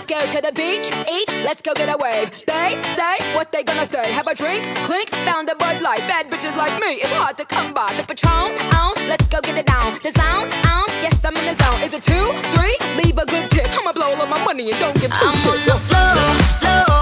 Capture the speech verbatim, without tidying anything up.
go to the beach, each, let's go get a wave. They say what they gonna say. Have a drink, clink, found a Bud Light. Bad bitches like me, it's hard to come by. The Patron, on, let's go get it down. The sound, on, yes I'm in the zone. Is it two, three? Leave a good tip. I'ma blow all of my money and don't give two I'm shits. on the floor, floor.